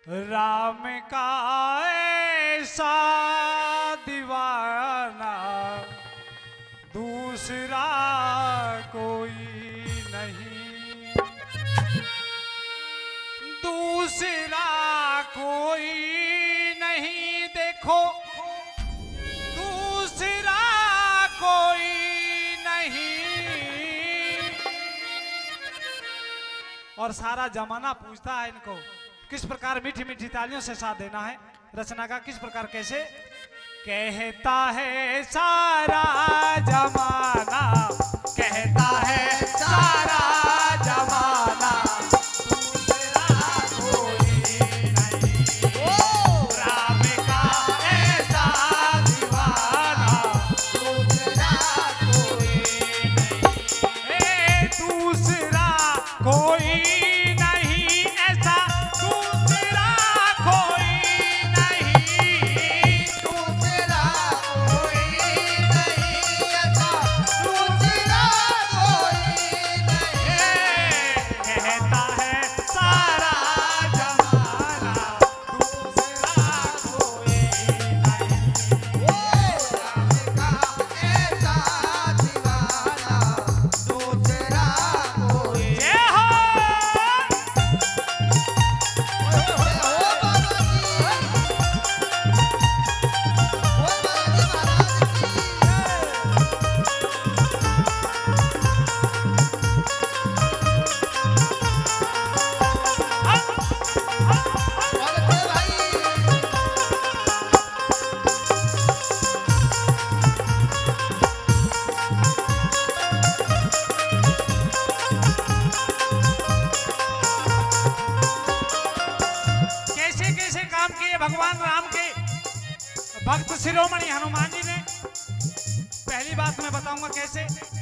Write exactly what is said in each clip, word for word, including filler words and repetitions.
राम का ऐसा दीवाना दूसरा कोई नहीं, दूसरा कोई नहीं, देखो दूसरा कोई नहीं। और सारा जमाना पूछता है इनको किस प्रकार मीठी मीठी तालियों से साथ देना है। रचना का किस प्रकार कैसे कहता है सारा जमाना, कहता है सारा जमाना दूसरा कोई नहीं, ओ राम का ऐसा दीवाना दूसरा कोई नहीं, ए दूसरा कोई भगवान राम के भक्त शिरोमणि हनुमान जी ने। पहली बात मैं बताऊंगा कैसे।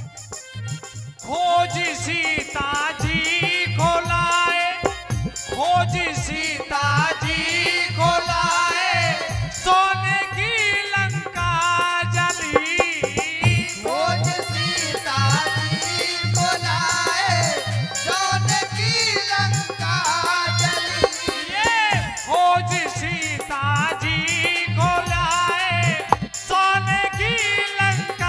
खोज सीता जी को लाए, खोज सीता जी को लाए, सोने की लंका जली, खोज सीता जी को लाए, सोने की लंका जली, ये खोज सीता जी को लाए, सोने की लंका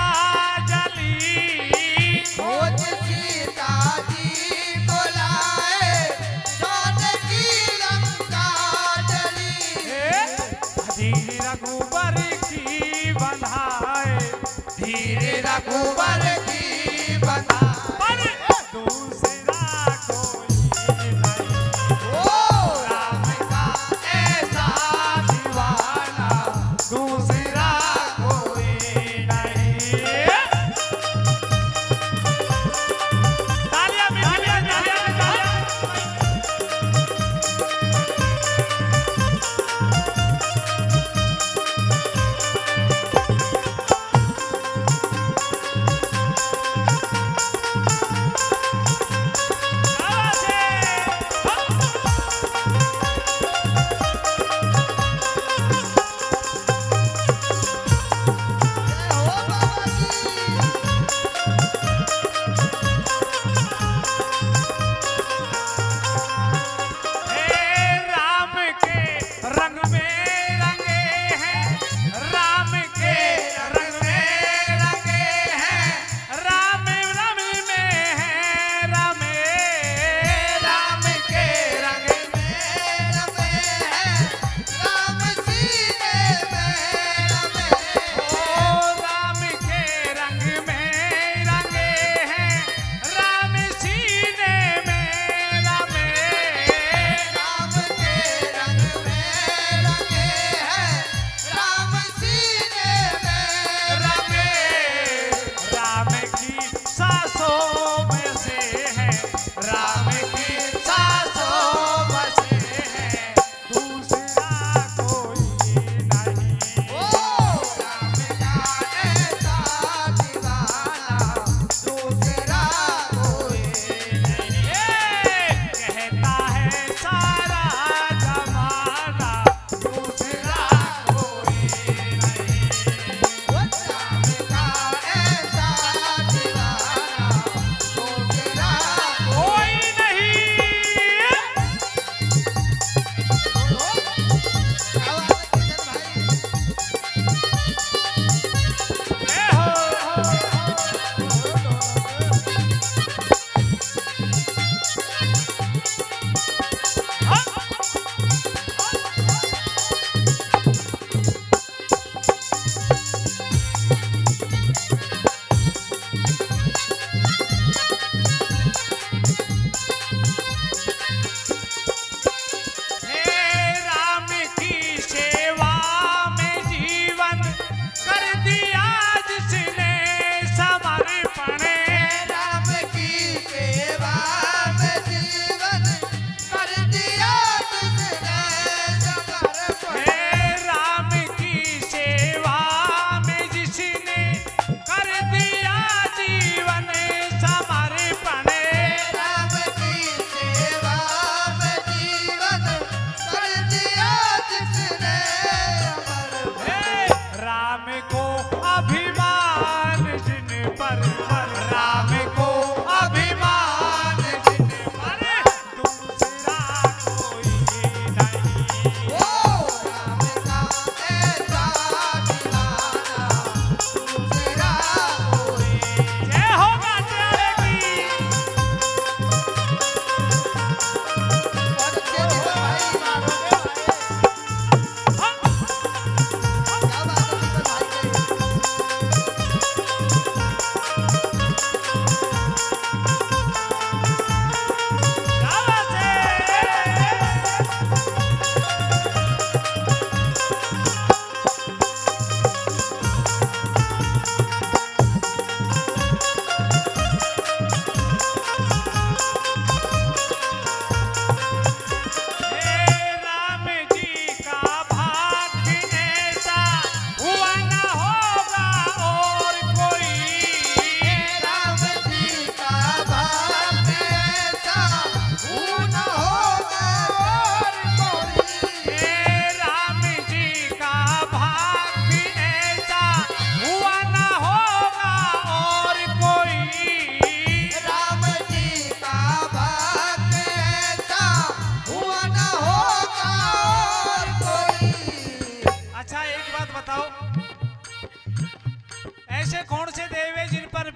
जली, खोज सीता जी को लाए, सोने की लंका जली, धीरे रघुबर की बंधाए, धीरे रघुबर की बंधाए, पर दूसरा कोई नहीं, ओ राम का ऐसा दीवाना दूसरा कोई नहीं। तालियां तालियां तालियां तालियां।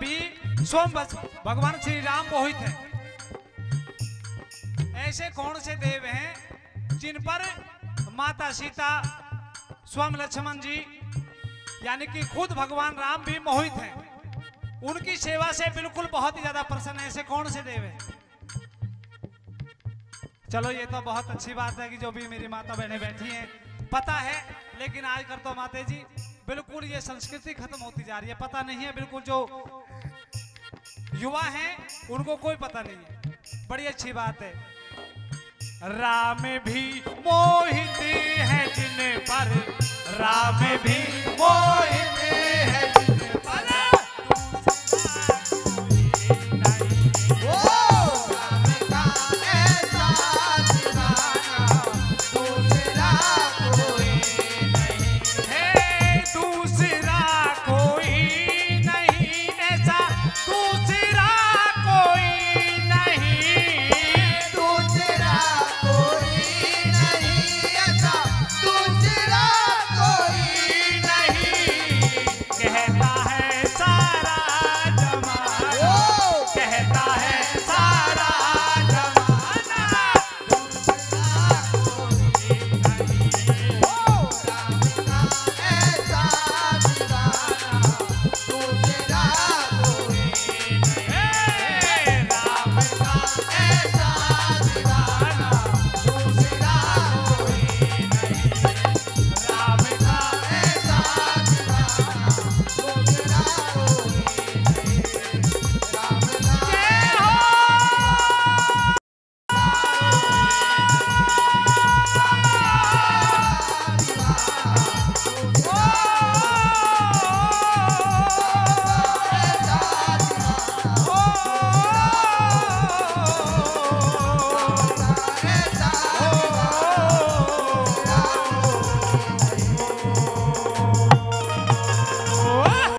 भी स्वयं भगवान श्री राम मोहित हैं। ऐसे कौन से देव हैं जिन पर माता सीता, स्वयं लक्ष्मण जी यानी कि खुद भगवान राम भी मोहित हैं, उनकी सेवा से बिल्कुल बहुत ही ज्यादा प्रसन्न है। ऐसे कौन से देव हैं? चलो ये तो बहुत अच्छी बात है कि जो भी मेरी माता बहनें बैठी हैं पता है, लेकिन आजकल तो माता जी बिल्कुल ये संस्कृति खत्म होती जा रही है, पता नहीं है, बिल्कुल जो युवा हैं उनको कोई पता नहीं है। बड़ी अच्छी बात है। राम भी मोहित है जिन पर, राम भी मोहित है जिन पर,